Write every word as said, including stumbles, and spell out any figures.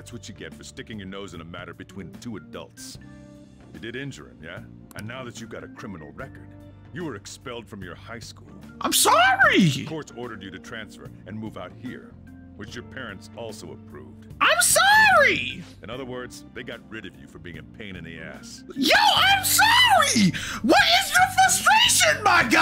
That's what you get for sticking your nose in a matter between two adults. You did injure him, yeah? And now that you've got a criminal record, you were expelled from your high school. I'm sorry! The courts ordered you to transfer and move out here, which your parents also approved. I'm sorry! In other words, they got rid of you for being a pain in the ass. Yo, I'm sorry! What is your frustration, my